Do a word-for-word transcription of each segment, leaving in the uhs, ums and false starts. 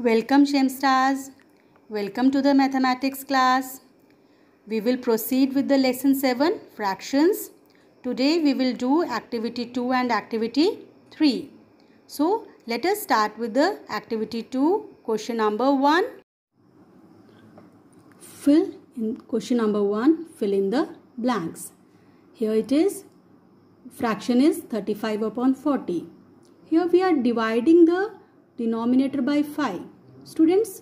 Welcome Shemstars. Welcome to the mathematics class. We will proceed with the lesson seven, fractions. Today we will do activity two and activity three. So let us start with the activity two, question number one. Fill in question number one, fill in the blanks. Here it is, fraction is thirty-five upon forty. Here we are dividing the denominator by five. Students,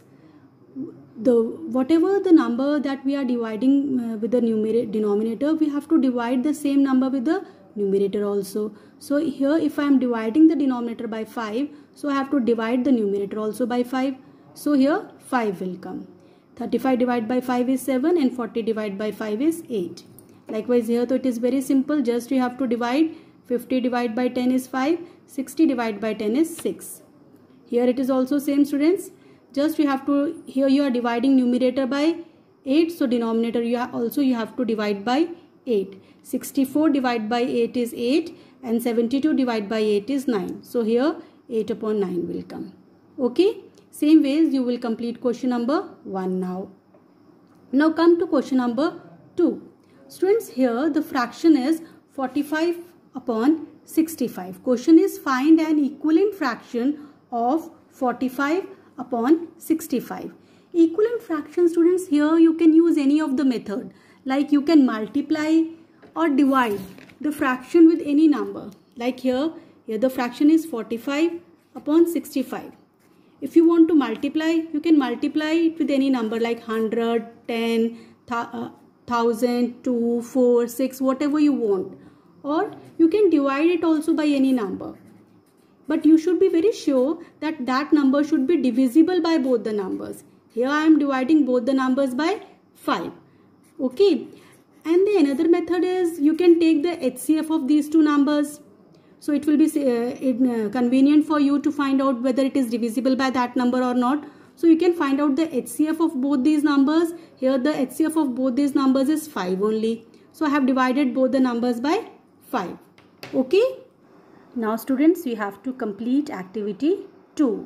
the whatever the number that we are dividing uh, with the numerator denominator, we have to divide the same number with the numerator also. So here if I am dividing the denominator by five, so I have to divide the numerator also by five. So here five will come. thirty-five divided by five is seven and forty divided by five is eight. Likewise here, so it is very simple, just you have to divide. Fifty divided by ten is five, sixty divided by ten is six. Here it is also same, students, just you have to, here you are dividing numerator by eight, so denominator you have also you have to divide by eight. sixty-four divided by eight is eight and seventy-two divided by eight is nine. So here eight upon nine will come. Okay, same ways you will complete question number one now. Now come to question number two. Students, here the fraction is forty-five upon sixty-five. Question is find an equivalent fraction of forty-five upon sixty-five. Equivalent fraction, students, here you can use any of the method, like you can multiply or divide the fraction with any number. Like here, here the fraction is forty-five upon sixty-five. If you want to multiply, you can multiply it with any number like one hundred, ten, one thousand, two, four, six, whatever you want. Or you can divide it also by any number. But you should be very sure that that number should be divisible by both the numbers. Here I am dividing both the numbers by five. Okay. And the another method is you can take the H C F of these two numbers. So it will be uh, convenient for you to find out whether it is divisible by that number or not. So you can find out the H C F of both these numbers. Here the H C F of both these numbers is five only. So I have divided both the numbers by five. Okay. Now students, we have to complete activity two.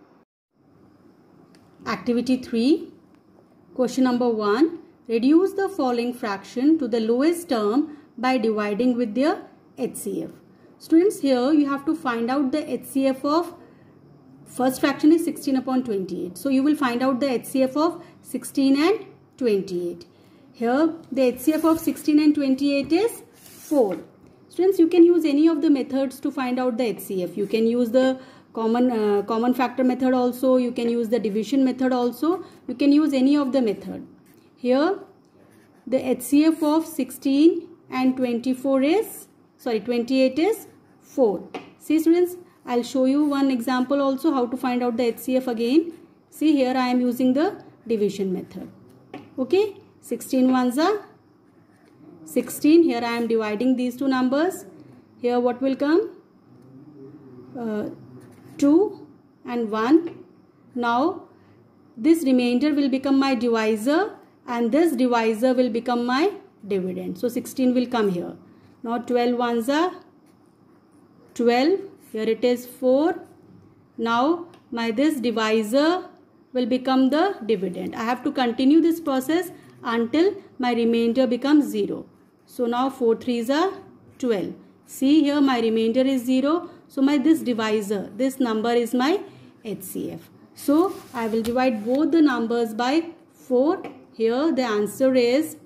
Activity three. Question number one. Reduce the following fraction to the lowest term by dividing with their H C F. Students, here you have to find out the H C F of first fraction is sixteen upon twenty-eight. So you will find out the H C F of sixteen and twenty-eight. Here the H C F of sixteen and twenty-eight is four. Students, you can use any of the methods to find out the H C F. You can use the common uh, common factor method also. You can use the division method also. You can use any of the method. Here the H C F of sixteen and twenty-four is sorry twenty-eight is four. See students, I'll show you one example also how to find out the H C F again. See, here I am using the division method. Okay, sixteen ones are sixteen. Here I am dividing these two numbers. Here what will come? Uh, two and one. Now this remainder will become my divisor and this divisor will become my dividend. So sixteen will come here. Now twelve ones are twelve. Here it is four. Now my this divisor will become the dividend. I have to continue this process until my remainder becomes zero. So now four threes are twelve. See, here my remainder is zero. So my this divisor, this number is my H C F. So I will divide both the numbers by four. Here the answer is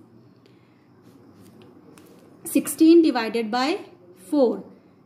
sixteen divided by four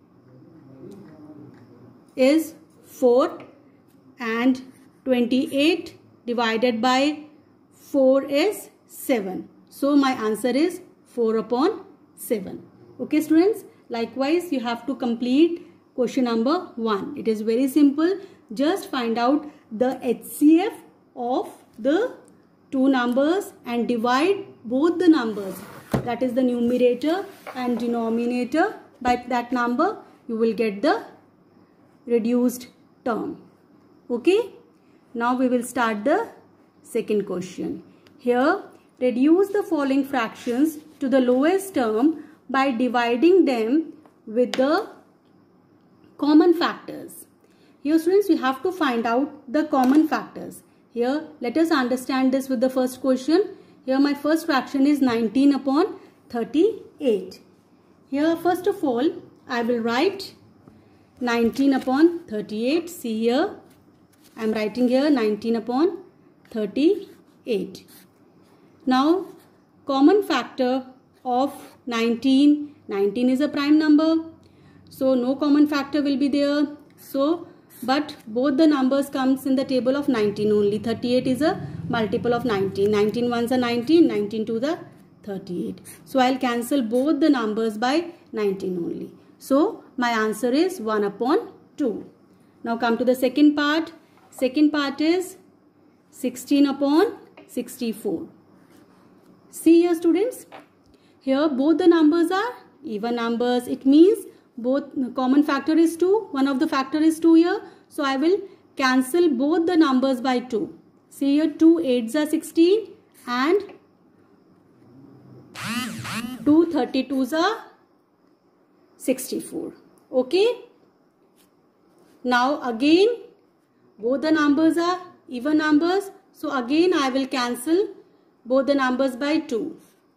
is four and twenty-eight divided by four is seven. So my answer is four upon seven. Okay students, likewise you have to complete question number one. It is very simple. Just find out the H C F of the two numbers and divide both the numbers, that is the numerator and denominator, by that number. You will get the reduced term. Okay, now we will start the second question. Here, reduce the following fractions to the lowest term by dividing them with the common factors. Here students, we have to find out the common factors. Here let us understand this with the first question. Here my first fraction is nineteen upon thirty-eight. Here first of all I will write nineteen upon thirty-eight. See here, I am writing here nineteen upon thirty-eight. Now common factor of nineteen, nineteen is a prime number, so no common factor will be there. So but both the numbers comes in the table of nineteen only. thirty-eight is a multiple of nineteen. nineteen ones are nineteen, nineteen twos are thirty-eight. So I'll cancel both the numbers by nineteen only. So my answer is one upon two. Now come to the second part. Second part is sixteen upon sixty-four. See here students, here both the numbers are even numbers. It means both common factor is two. One of the factor is two here. So I will cancel both the numbers by two. See here, two eights are sixteen and two thirty-twos are sixty-four. Okay. Now again both the numbers are even numbers. So again I will cancel both the numbers by two.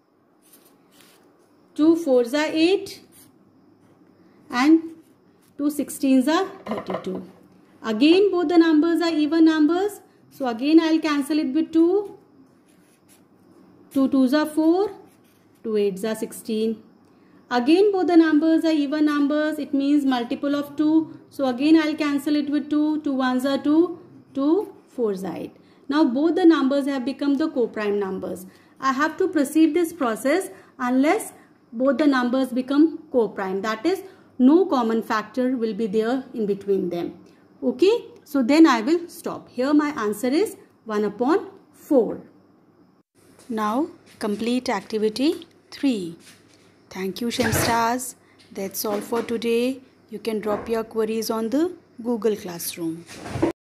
two fours are eight and two sixteens are thirty-two. Again both the numbers are even numbers. So again I will cancel it with two. two twos are four. two eights are sixteen. Again both the numbers are even numbers. It means multiple of two. So again I will cancel it with two. two ones are two. two fours are eight. Now both the numbers have become the co-prime numbers. I have to proceed this process unless both the numbers become co-prime. That is, no common factor will be there in between them. Okay. So then I will stop. Here my answer is one upon four. Now complete activity three. Thank you Shemstars. That's all for today. You can drop your queries on the Google Classroom.